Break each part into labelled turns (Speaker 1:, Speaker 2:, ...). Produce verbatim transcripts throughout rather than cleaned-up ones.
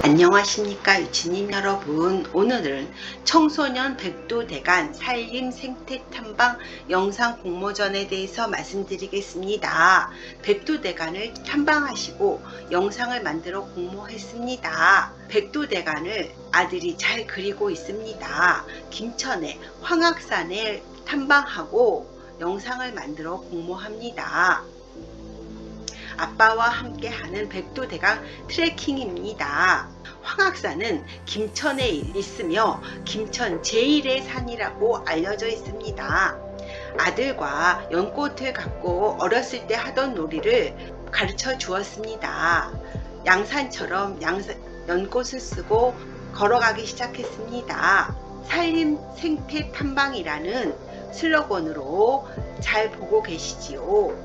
Speaker 1: 안녕하십니까 유치님 여러분. 오늘은 청소년 백두대간 산림 생태 탐방 영상 공모전에 대해서 말씀드리겠습니다. 백두대간을 탐방하시고 영상을 만들어 공모했습니다. 백두대간을 아들이 잘 그리고 있습니다. 김천의 황악산을 탐방하고 영상을 만들어 공모합니다. 아빠와 함께 하는 백두대간 트레킹입니다. 황악산은 김천에 있으며 김천 제일의 산이라고 알려져 있습니다. 아들과 연꽃을 갖고 어렸을 때 하던 놀이를 가르쳐 주었습니다. 양산처럼 양산, 연꽃을 쓰고 걸어가기 시작했습니다. 산림 생태 탐방이라는 슬로건으로 잘 보고 계시지요.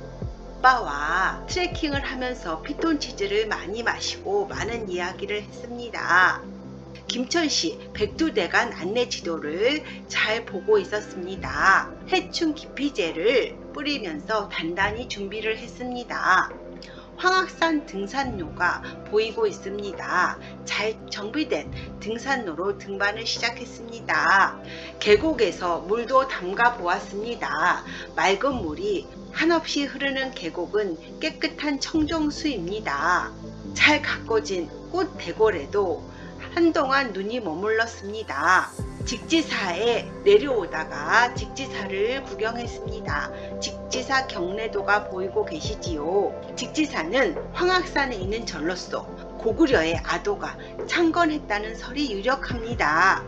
Speaker 1: 아빠와 트레킹을 하면서 피톤치즈를 많이 마시고 많은 이야기를 했습니다. 김천시 백두대간 안내 지도를 잘 보고 있었습니다. 해충 기피제를 뿌리면서 단단히 준비를 했습니다. 황악산 등산로가 보이고 있습니다. 잘 정비된 등산로로 등반을 시작했습니다. 계곡에서 물도 담가 보았습니다. 맑은 물이 한없이 흐르는 계곡은 깨끗한 청정수입니다. 잘 가꿔진 꽃 대궐에도 한동안 눈이 머물렀습니다. 직지사에 내려오다가 직지사를 구경했습니다. 직지사 경내도가 보이고 계시지요. 직지사는 황악산에 있는 절로서 고구려의 아도가 창건했다는 설이 유력합니다.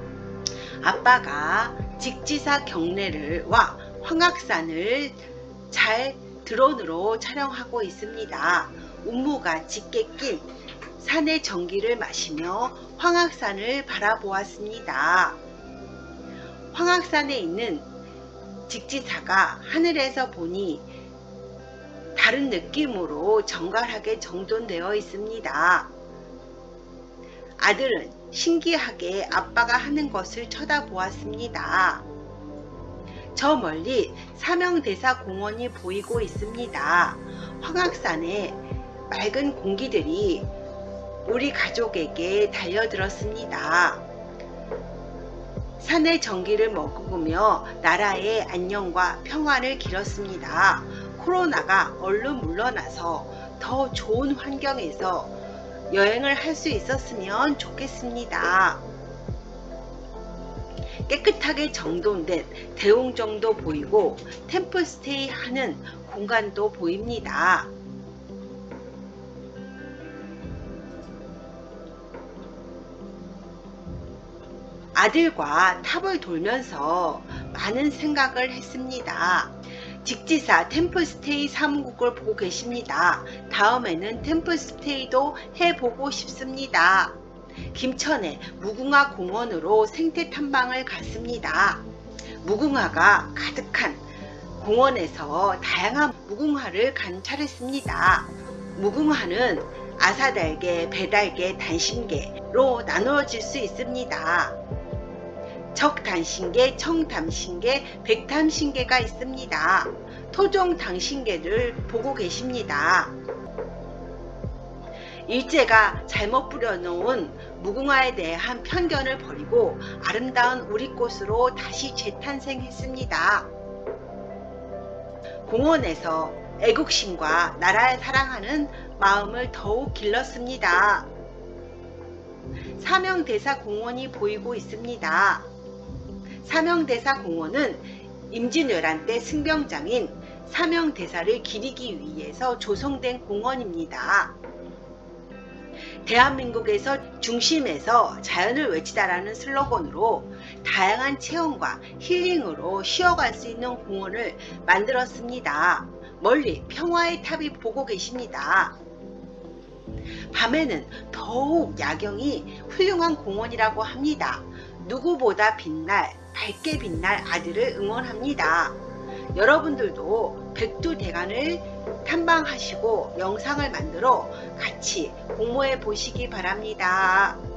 Speaker 1: 아빠가 직지사 경내를 와 황악산을 잘 드론으로 촬영하고 있습니다. 운무가 짙게 낀 산의 전기를 마시며 황악산을 바라보았습니다. 황악산에 있는 직지사가 하늘에서 보니 다른 느낌으로 정갈하게 정돈되어 있습니다. 아들은 신기하게 아빠가 하는 것을 쳐다보았습니다. 저 멀리 사명대사 공원이 보이고 있습니다. 황악산의 맑은 공기들이 우리 가족에게 달려들었습니다. 산의 전기를 머금으며 나라의 안녕과 평화를 빌었습니다. 코로나가 얼른 물러나서 더 좋은 환경에서 여행을 할 수 있었으면 좋겠습니다. 깨끗하게 정돈된 대웅정도 보이고 템플스테이 하는 공간도 보입니다. 아들과 탑을 돌면서 많은 생각을 했습니다. 직지사 템플스테이 사무국을 보고 계십니다. 다음에는 템플스테이도 해보고 싶습니다. 김천의 무궁화 공원으로 생태 탐방을 갔습니다. 무궁화가 가득한 공원에서 다양한 무궁화를 관찰했습니다. 무궁화는 아사달개, 배달개, 단신개로 나누어질 수 있습니다. 적단신개, 청담신개, 백담신개가 있습니다. 토종단신개를 보고 계십니다. 일제가 잘못 뿌려놓은 무궁화에 대한 편견을 버리고 아름다운 우리꽃으로 다시 재탄생했습니다. 공원에서 애국심과 나라를 사랑하는 마음을 더욱 길렀습니다. 사명대사 공원이 보이고 있습니다. 사명대사 공원은 임진왜란 때 승병장인 사명대사를 기리기 위해서 조성된 공원입니다. 대한민국에서 중심에서 자연을 외치다라는 슬로건으로 다양한 체험과 힐링으로 쉬어갈 수 있는 공원을 만들었습니다. 멀리 평화의 탑이 보고 계십니다. 밤에는 더욱 야경이 훌륭한 공원이라고 합니다. 누구보다 빛날, 밝게 빛날 아들을 응원합니다. 여러분들도 백두대간을 탐방하시고 영상을 만들어 같이 공모해 보시기 바랍니다.